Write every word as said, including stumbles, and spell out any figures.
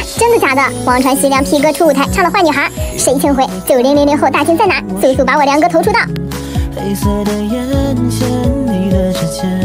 真的假的？王传熙亮 P 哥出舞台唱了《坏女孩》，谁请回？九零零零后大军在哪？速速把我梁哥投出道！ 黑色的眼线，你的指尖。